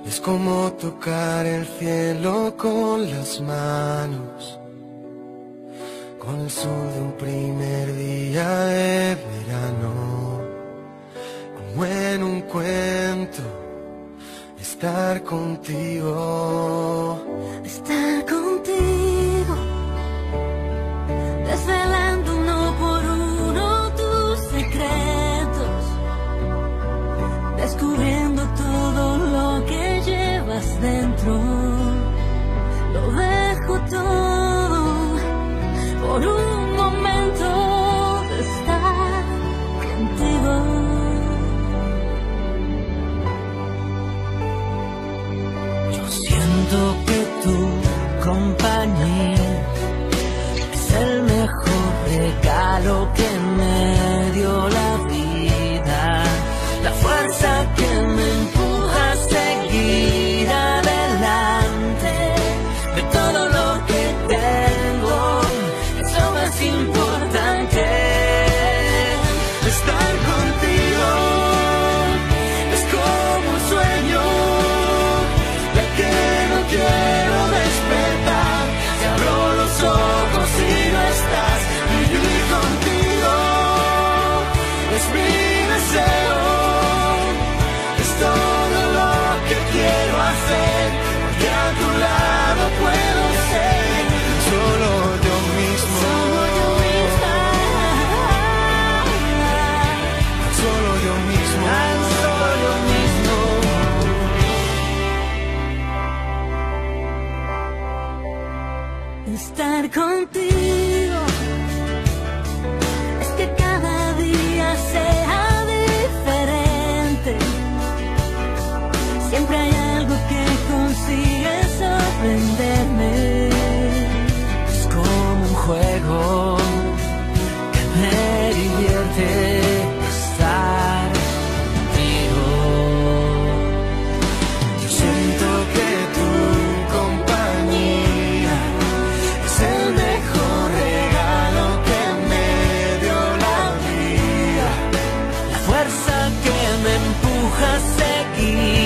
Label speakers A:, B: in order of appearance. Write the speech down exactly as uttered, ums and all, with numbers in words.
A: Es como tocar el cielo con las manos, con el sol de un primer día de verano. Como en un cuento, estar contigo.
B: Estar contigo, desvelando uno por uno tus secretos, descubriendo todo lo que llevas dentro. Lo dejo todo por un momento de estar contigo.
C: Yo siento que tu compañía es el mejor regalo que me dio la vida, la fuerza que me empuja a seguir adelante. De todo lo que tengo, es lo más importante.
A: Estar contigo es como un sueño del que no quiero despertar. Si abro los ojos y no estás, vivir contigo es mi deseo. Es todo lo que quiero hacer, porque a tu lado puedo ser solo yo mismo.
B: Solo yo misma,
A: Solo yo mismo.
C: Tan solo yo mismo.
B: estar contigo es que cada día sea diferente. Siempre hay algo que consigue sorprenderme.
C: Es como un juego que me divierte estar contigo.
A: Yo siento que tu compañía es el mejor regalo que me dio la vida.
C: La fuerza que me empuja a seguir